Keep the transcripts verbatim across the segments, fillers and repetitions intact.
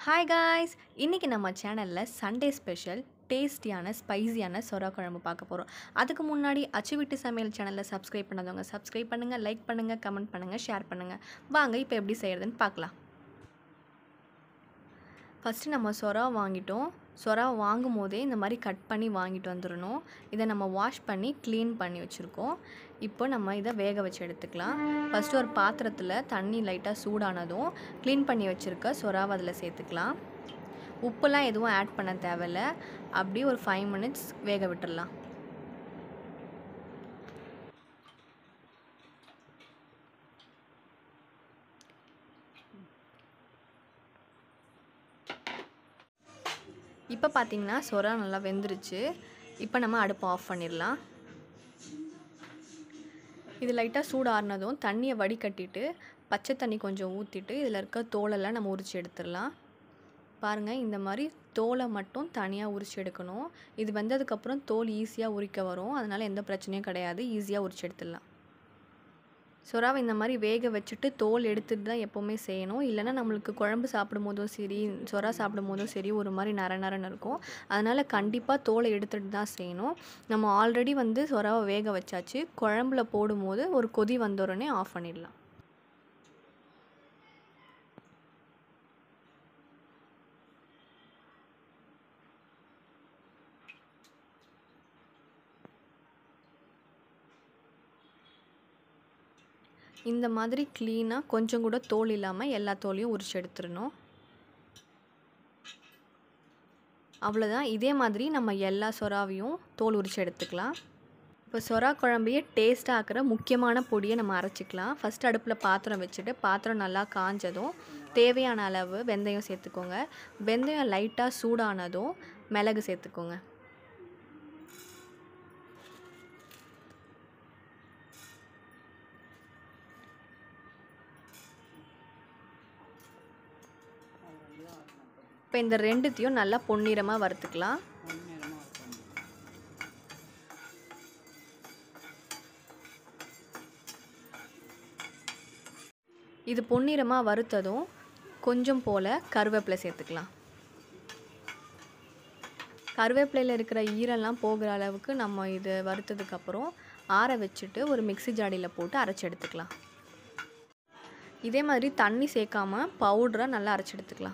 Hi guys, இன்னைக்கு நம்ம சேனல்ல சண்டே ஸ்பெஷல் டேஸ்டியான ஸ்பைசியான சொரா குழம்பு பார்க்க போறோம். அதுக்கு முன்னாடி அச்சுவிட்டு சமையல் சேனலை சப்ஸ்கிரைப் பண்ணாதவங்க சப்ஸ்கிரைப் பண்ணுங்க, லைக் பண்ணுங்க, கமெண்ட் பண்ணுங்க, ஷேர் பண்ணுங்க. வாங்க இப்போ எப்படி செய்யறதுன்னு பார்க்கலாம். ஃபஸ்ட்டு நம்ம சொரா வாங்கிட்டோம். சொரா வாங்கும் போதே இந்த மாதிரி கட் பண்ணி வாங்கிட்டு வந்துடணும். இதை நம்ம வாஷ் பண்ணி க்ளீன் பண்ணி வச்சுருக்கோம். இப்போ நம்ம இதை வேக வச்சு எடுத்துக்கலாம். ஃபஸ்ட்டு ஒரு பாத்திரத்தில் தண்ணி லைட்டாக சூடானதும் க்ளீன் பண்ணி வச்சுருக்க சொராவை அதில் சேர்த்துக்கலாம். உப்புலாம் எதுவும் ஆட் பண்ண தேவையில்ல. அப்படி ஒரு ஃபைவ் மினிட்ஸ் வேக விட்டுடலாம். இப்போ பார்த்தீங்கன்னா சொரா நல்லா வெந்துருச்சு. இப்போ நம்ம அடுப்பை ஆஃப் பண்ணிடலாம். இது லைட்டாக சூடு ஆறுனதும் தண்ணியை வடிகட்டிட்டு பச்சை தண்ணி கொஞ்சம் ஊற்றிட்டு இதில் இருக்க தோலெல்லாம் நம்ம உரித்து எடுத்துடலாம். பாருங்கள், இந்த மாதிரி தோலை மட்டும் தனியாக உரித்து எடுக்கணும். இது வெந்ததுக்கப்புறம் தோல் ஈஸியாக உரிக்க வரும். அதனால் எந்த பிரச்சனையும் கிடையாது, ஈஸியாக உரித்து எடுத்துடலாம். சொராவை இந்த மாதிரி வேக வச்சுட்டு தோல் எடுத்துட்டு தான் எப்போவுமே செய்யணும். இல்லைனா நம்மளுக்கு குழம்பு சாப்பிடும் போதும் சரி, சொரா சாப்பிடும் போதும் சரி ஒரு மாதிரி நர நரன்னு இருக்கும். அதனால் கண்டிப்பாக தோலை எடுத்துகிட்டு தான் செய்யணும். நம்ம ஆல்ரெடி வந்து சொராவை வேக வச்சாச்சு. குழம்புல போடும்போது ஒரு கொதி வந்தோடனே ஆஃப் பண்ணிடலாம். இந்த மாதிரி க்ளீனாக கொஞ்சம் கூட தோல் இல்லாமல் எல்லா தோலையும் உரிச்சு எடுத்துடணும். அவ்வளோதான். இதே மாதிரி நம்ம எல்லா சொராவையும் தோல் உரிச்சு எடுத்துக்கலாம். இப்போ சொரா குழம்பையே டேஸ்ட்டாக ஆக்கிற முக்கியமான பொடியை நம்ம அரைச்சிக்கலாம். ஃபஸ்ட் அடுப்பில் பாத்திரம் வச்சுட்டு பாத்திரம் நல்லா காஞ்சதும் தேவையான அளவு வெந்தயம் சேர்த்துக்கோங்க. வெந்தயம் லைட்டாக சூடானதும் மிளகு சேர்த்துக்கோங்க. இப்போ இந்த ரெண்டுத்தையும் நல்லா பொன்னிறமாக வறுத்துக்கலாம். இது பொன்னிறமாக வறுத்ததும் கொஞ்சம் போல் கருவேப்பிலை சேர்த்துக்கலாம். கருவேப்பிலையில் இருக்கிற ஈரெல்லாம் போகிற அளவுக்கு நம்ம இது வறுத்ததுக்கப்புறம் ஆற வச்சுட்டு ஒரு மிக்ஸி ஜாடியில் போட்டு அரைச்சி எடுத்துக்கலாம். இதே மாதிரி தண்ணி சேர்க்காம பவுடராக நல்லா அரைச்சி எடுத்துக்கலாம்.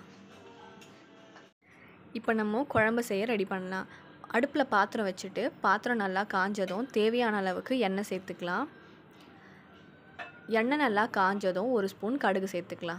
இப்போ நம்ம குழம்பு செய்ய ரெடி பண்ணலாம். அடுப்பில் பாத்திரம் வச்சுட்டு பாத்திரம் நல்லா காஞ்சதும் தேவையான அளவுக்கு எண்ணெய் சேர்த்துக்கலாம். எண்ணெய் நல்லா காஞ்சதும் ஒரு ஸ்பூன் கடுகு சேர்த்துக்கலாம்.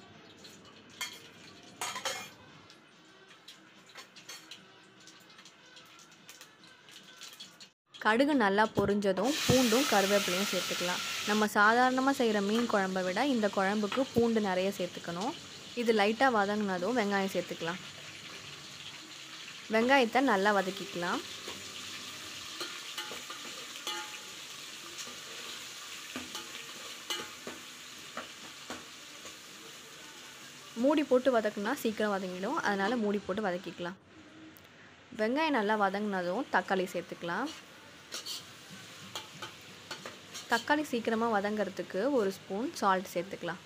கடுகு நல்லா பொரிஞ்சதும் பூண்டும் கருவேப்பிலையும் சேர்த்துக்கலாம். நம்ம சாதாரணமாக செய்கிற மீன் குழம்பை விட இந்த குழம்புக்கு பூண்டு நிறைய சேர்த்துக்கணும். இது லைட்டாக வதங்கினதும் வெங்காயம் சேர்த்துக்கலாம். வெங்காயத்தை நல்லா வதக்கிக்கலாம். மூடி போட்டு வதக்குனா சீக்கிரம் வதங்கிடும். அதனால் மூடி போட்டு வதக்கிக்கலாம். வெங்காயம் நல்லா வதங்கினதும் தக்காளி சேர்த்துக்கலாம். தக்காளி சீக்கிரமாக வதங்கிறதுக்கு ஒரு ஸ்பூன் சால்ட் சேர்த்துக்கலாம்.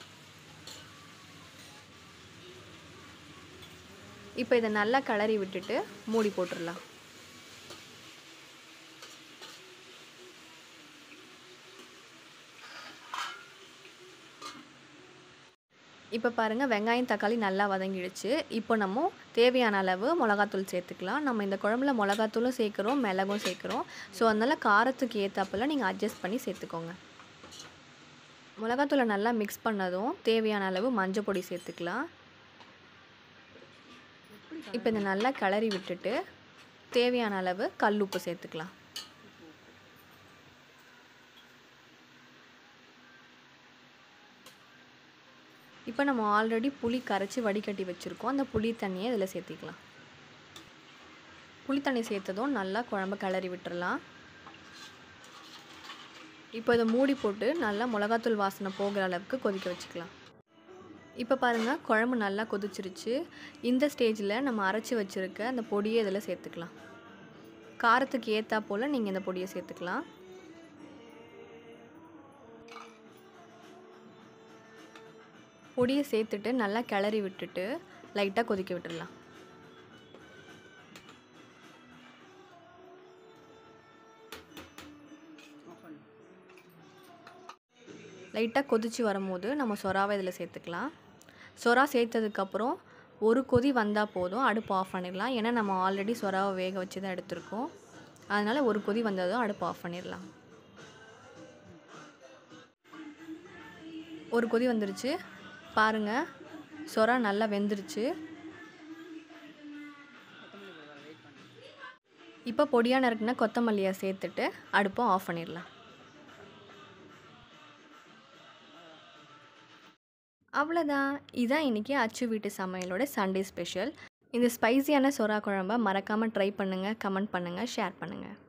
இப்போ இதை நல்லா கிளறி விட்டுட்டு மூடி போட்டுடலாம். இப்போ பாருங்கள், வெங்காயம் தக்காளி நல்லா வதங்கிடுச்சு. இப்போ நம்ம தேவையான அளவு மிளகாத்தூள் சேர்த்துக்கலாம். நம்ம இந்த குழம்புல மிளகாத்தூளும் சேர்க்குறோம், மிளகும் சேர்க்குறோம். ஸோ அதனால் காரத்துக்கு ஏற்றாப்பில் நீங்கள் அட்ஜஸ்ட் பண்ணி சேர்த்துக்கோங்க. மிளகாத்தூளை நல்லா மிக்ஸ் பண்ணதும் தேவையான அளவு மஞ்சள் பொடி சேர்த்துக்கலாம். இப்போ இதை நல்லா கிளறி விட்டுட்டு தேவையான அளவு கல் உப்பு சேர்த்துக்கலாம். இப்போ நம்ம ஆல்ரெடி புளி கரைச்சி வடிகட்டி வச்சுருக்கோம். அந்த புளி தண்ணியை இதில் சேர்த்திக்கலாம். புளி தண்ணி சேர்த்ததும் நல்லா குழம்பு கிளறி விட்டுடலாம். இப்போ இதை மூடி போட்டு நல்லா மிளகாத்தூள் வாசனை போகிற அளவுக்கு கொதிக்க வச்சுக்கலாம். இப்போ பாருங்கள், குழம்பு நல்லா கொதிச்சிருச்சு. இந்த ஸ்டேஜில் நம்ம அரைச்சி வச்சுருக்க அந்த பொடியை இதில் சேர்த்துக்கலாம். காரத்துக்கு ஏற்றா போல் நீங்கள் இந்த பொடியை சேர்த்துக்கலாம். பொடியை சேர்த்துட்டு நல்லா கிளறி விட்டுட்டு லைட்டாக கொதிக்க விட்டுடலாம். லைட்டாக கொதித்து வரும்போது நம்ம சொராவை இதில் சேர்த்துக்கலாம். சொரா சேர்த்ததுக்கப்புறம் ஒரு கொதி வந்தால் போதும், அடுப்பு ஆஃப் பண்ணிடலாம். ஏன்னா நம்ம ஆல்ரெடி சொராவை வேக வச்சு தான் எடுத்துருக்கோம். அதனால் ஒரு கொதி வந்ததும் அடுப்பு ஆஃப் பண்ணிடலாம். ஒரு கொதி வந்துருச்சு பாருங்கள், சொரா நல்லா வெந்துருச்சு. இப்போ பொடியாக நறுக்குன கொத்தமல்லியை சேர்த்துட்டு அடுப்பை ஆஃப் பண்ணிடலாம். அவ்வளோதான். இதான் இன்றைக்கி அச்சு வீட்டு சமையலோட சண்டே ஸ்பெஷல். இந்த ஸ்பைசியான சொரா குழம்ப மறக்காமல் ட்ரை பண்ணுங்கள், கமெண்ட் பண்ணுங்கள், ஷேர் பண்ணுங்கள்.